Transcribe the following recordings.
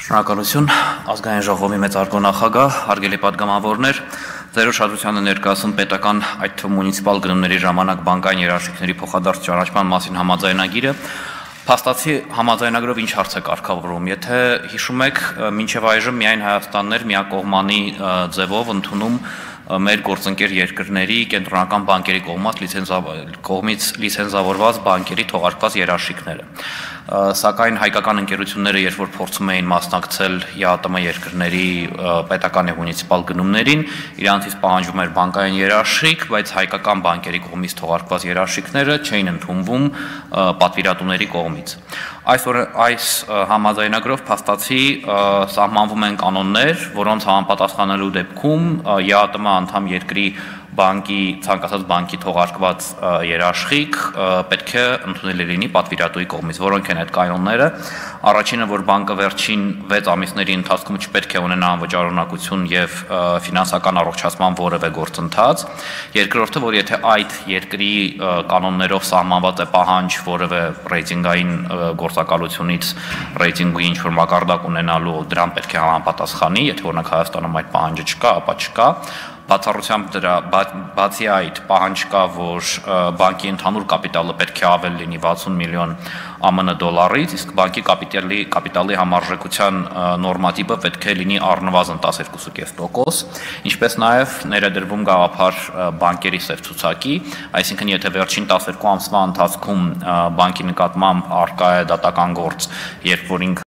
Շնորհակալություն ազգային ժողովի մեծարգո նախագահ, հարգելի պատգամավորներ, ձեր ուշադրությանը ներկայացում պետական այդ թվում մունիցիպալ գնումների ժամանակ բանկային երաշխիքների փոխադարձ ճանաչման մասին համաձայնագիրը, փաստացի համաձայնագրով ինչ հարց է կարգավորվում, եթե հիշում եք, մինչև այժմ միայն Հայաստանն էր միակողմանի ձևով ընդունում մեր գործընկեր երկրների կենտրոնական բանկերի կողմից լիցենզավորված բանկերի թողարկված երաշխիքները, սակայն հայկական ընկերությունները երբ որ փորձում էին մասնակցել ԵԱՏՄ երկրների պետական եւ մունիցիպալ գնումներին, իրանցից պահանջվում էր բանկային երաշխիք, բայց հայկական բանկերի կողմից թողարկված երաշխիքները չէին ընդունվում պատվիրատուների կողմից։ Այս համաձայնագրով փաստացի սահմանվում են կանոններ, որոնց համապատասխանելու դեպքում ԵԱՏՄ անդամ երկրի բանկի ցանկացած բանկի թողարկված երաշխիք պետք է ընդունելի լինի պատվիրատուի կողմից, որոնք են այդ կանոնները։ Առաջինը, որ բանկը վերջին 6 ամիսների ընթացքում չպետք է ունենա անվճարունակություն եւ ֆինանսական առողջացման որևէ գործընթաց։ Երկրորդը, որ եթե այդ երկրի կանոններով սահմանված է պահանջ որևէ ռեյտինգային գործակալությունից ռեյտինգի ինչ-որ մակարդակ ունենալու, դրան պետք է համապատասխանի, եթե օրինակ Հայաստանում այդ պահանջը չկա, ապա չկա։ Բացառությամբ բացի այդ պահանջ կա, որ բանկի ընդհանուր կապիտալը պետք է ավել լինի 60 միլիոն ԱՄՆ դոլարից, իսկ բանկի կապիտալի համարժեքության նորմատիվը պետք է լինի առնվազն 12.5%, ինչպես նաև ներդրվում գաղափար բանկերի սև ցուցակի, այսինքն եթե վերջին 12 ամսվա ընթացքում բանկի նկատմամբ առկա է դատական գործ, երբ որ ինքը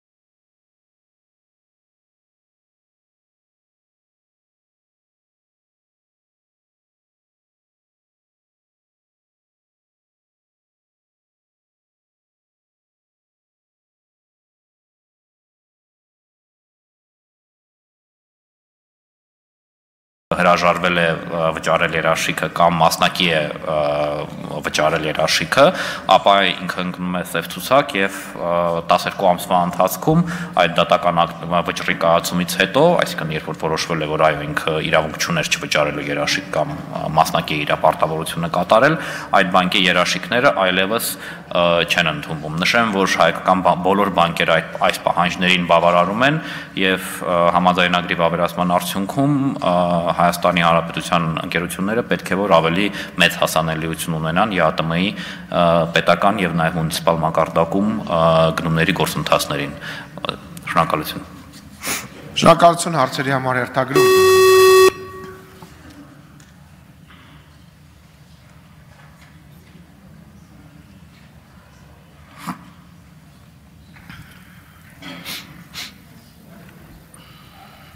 հրաժարվել է վճարել երաշխիքը կամ մասնակի է վճարել երաշխիքը, ապա ինքը ընկնում է սև ցուցակ եւ 12 ամսվա ընթացքում այդ դատական վճռի կայացումից հետո, այսինքն երբ որ որոշվել է, որ այո ինքը իրավունք չուներ չվճարելու երաշխիք կամ մասնակի իր պարտավորությունը կատարել, այդ բանկի երաշխիքները այլևս չեն ընդունվում։ Նշեմ, որ հայկական բոլոր բանկերը այս պահանջներին բավարարում են եւ համաձայնագրի վավերացման արդյունքում Հայաստանի Հանրապետության ընկերությունները պետք է որ ավելի մեծ հասանելիություն ունենան ԵԱՏՄ-ի պետական եւ նաեւ մունիցիպալ մակարդակում գնումների գործընթացներին։ Շնորհակալություն։ Շնորհակալություն հարցերի համար հերթագրում։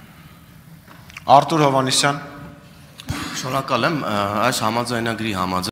Արտուր Հովհաննիսյան։ Շնորհակալ եմ այս համաձայնագրի